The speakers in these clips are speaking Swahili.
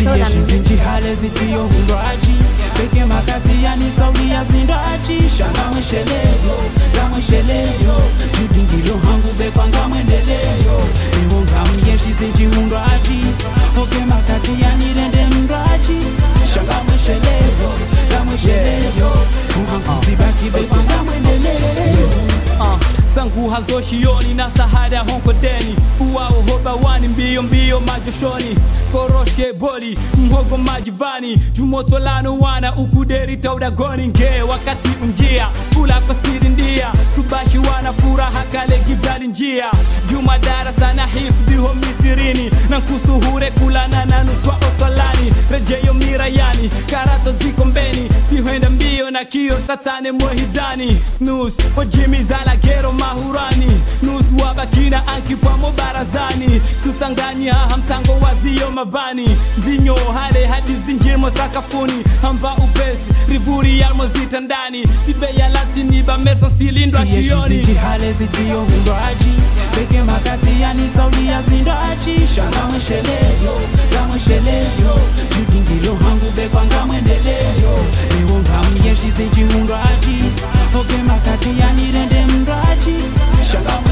Ngamye shizinji hale zitiyo hundoaji Beke makati ya nitaulia zindoaji Shanga mwesheleyo Judingilo hangu bekwa ngamwendeleyo Ewo ngamye shizinji hundoaji Oke makati ya nirende mdoaji Shanga mwesheleyo Uhangu zibaki bekwa ngamwendeleyo Sangu hazoshioni na sahara honko deni Uwao hoba wani mbio majoshoni Koroshe boli mhogo majivani Jumoto lano wana ukuderi tauda goni nge Wakati unjia kula kwa siri ndia Subashi wana furaha kale gidali njia Juma darasa na hifdhi ho misirini Nankusuhure kula na nanus kwa osolani Rejeyo mirayani karato ziko mbeni Sihuenda mbio na kio satane mohidani Nus ojimi zala gero mahurani Nus wabakina anki kwa mobarazani Sutanganyi hamtango wazio mabani Zinyo hale hadi zinjimo sakafuni Hamba upesi rivuri ya mozita ndani Sibe ya latini ba merso silindwa shioni Shizinji hale zitiyo hundoaji Beke makati ya nitaulia zindoaji Shanga mwesheleyo Judingilo hangu bekwa ngamwendeleyo Ewo ngamye shizinji hundoaji Oke makati ya nirende mdoaji Shanga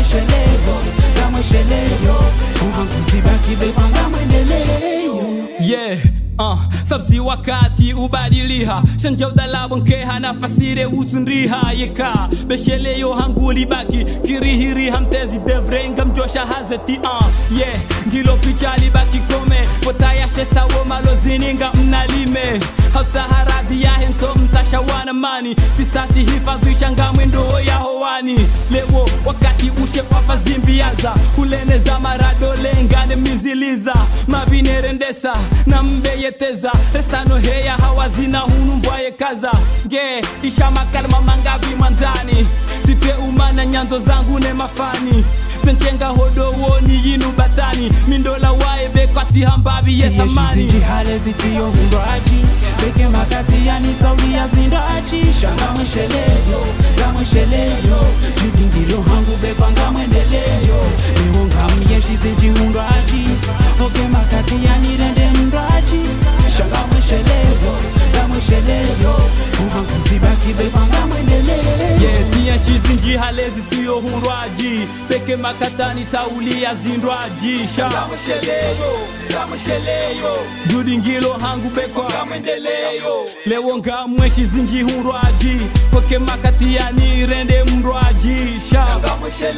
mwesheleyo Uhangu zibaki bekwa ngamwendeleyo Yeah, sabzi wakati ubadiliha Shanja udalabo nkeha na fasire utunriha Yeka, besheleyo hanguli baki Kirihiri hamtezi devrenga mjosha hazeti Yeah, ngilo pichali baki kome Potaya shesa wo malozininga mnalime Hauta harabi ya hento mtasha wana mani Tisati hifadhisha nga mwendo ya hoani Lewo wakati ushe kwa zimbiaza Uleneza marado lengane miziliza Mabine rendesa na mbeyeteza Resano heya hawazina hunu mvwaye kaza Ge, isha makalma mangabi manzani Sipe umana nyanzo zangu ne mafani Senchenga hodo woni yinu batani Mindola wae bekwati hambabi ye thamani Shizinji hale zitiyo hundoaji Beke makati ya nitaulia zindoaji Shanga mwesheleyo Judingilo hangu bekwa ngamwendeleyo Ewo ngamye shizinji hundoaji Oke makati ya nirende mdoaji Shanga mwesheleyo Uhangu zibaki bekwa ngamwendeleyo Yeah, tiya shizinji hale zitiyo hundoaji Beke makatani taulia zindoaji Shanga mwesheleyo Judingilo hangu bekwa ngamwendeleyo Lewo ngamwe shizinji hundoaji Oke makati ya nirende mdoaji Shanga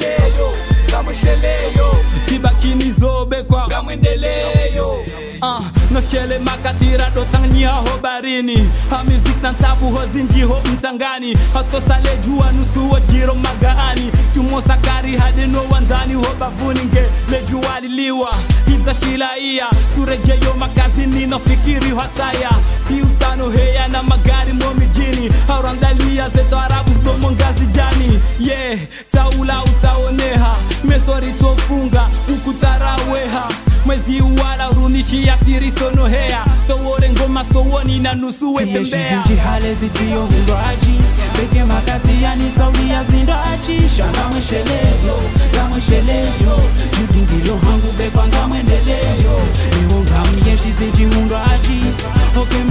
mwesheleyo Tibakini zobe kwa ngamwendeleyo Noshele makatira dotangnya ho barini Hamizik na ntabu ho zinji ho mtangani Hatosale jua nusu wa jiro magaani Jumo sakari hadi no wanzani ho bavuninge Lejuwa liliwa Hidza shilaia Surejeyo makazini no fikiri hasaya Si usano heya na magari mo mijini Haurandalia zeto arabus do mongazi jani Yeah, taula usaoneha Mesori tofunga ukutaraweha Mwezi uwala urunishi ya siri sono hea Towore ngoma sowoni na nusu wetembea Shizinji hale zitiyo hundoaji Beke makati ya nitaulia zindoaji Shanga mwesheleyo Judingilo hangu bekwa ngamwendeleyo Ewo ngamye shizinji hundoaji Oke